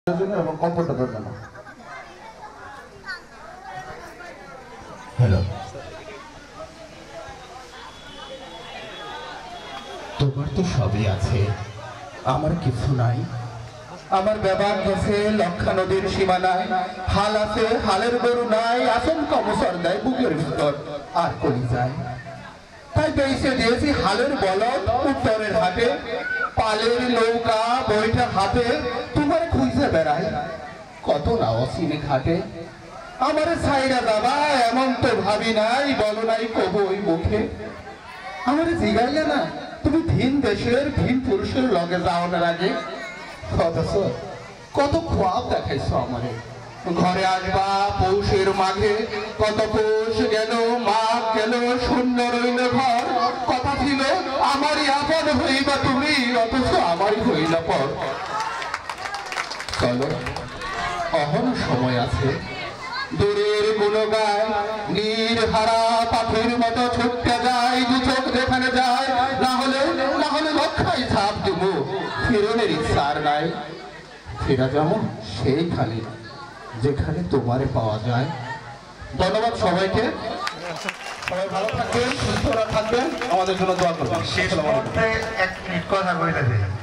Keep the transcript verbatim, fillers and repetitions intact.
এবং কম্পিউটারের জন্য। হ্যালো, তোমার তো সবই আছে, আমার কিছু নাই। আমার ব্যবহার গেছে লক্ষা নদীর সীমানায়, হাল আছে হালের গরু নাই, আসন কমসর দেয় বুকের ভিতর আর কলি যায়। তাই বেঁচে দিয়েছি হালের বলদ উত্তরের হাটে, পালের নৌকা বইটা হাতে, তোমার খুঁজে বেড়াই কত না অসীমে ঘাটে। আমার ছাইরা যাবা এমন তো ভাবি নাই, বলো নাই কবই মুখে। আমার জিগাইলে না তুমি ভিন দেশের ভিন পুরুষের লগে যাওয়ার আগে, অথচ কত খোয়াব দেখাইছো আমারে। ঘরে আসবা পৌষের মাঘে, কত পৌষ গেল মাঘ গেল, শূন্য রইল ঘর। কথা ছিল আমারই আপন হইবা তুমি, অথচ আমারই হইল পর। চলো অহন সময় আছে, দূরের কোনো গায় নীর হারা পাখির মতো ছুটতে যায়, দু চোখ যেখানে যায়, না হলে না হলে রক্ষায় ছাপ দেব। ফিরনের ইচ্ছার নাই, ফেরা যেমন সেইখানে যেখানে তোমারে পাওয়া যায়। ধন্যবাদ সবাইকে, সবাই ভালো থাকবেন, সুস্থ থাকবেন, আমাদের জন্য দোয়া করবেন। শেষ মুহূর্তে এক মিনিট কথা বলে দেয়।